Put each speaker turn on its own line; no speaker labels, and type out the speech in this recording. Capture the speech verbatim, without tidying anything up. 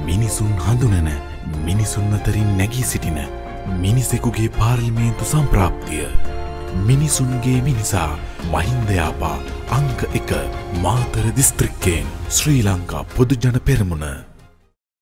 මිනිසුන් හඳුනන මිනිසුන් අතරින් නැගී සිටින මිනිසෙකුගේ පාර්ලිමේන්තු සම්ප්‍රාප්තිය. මිනිසුන්ගේ මිනිසා මහින්දයාපා අංක එක මාතර දිස්ත්‍රික්කයෙන් ශ්‍රී ලංකා පොදුජන පෙරමුණ.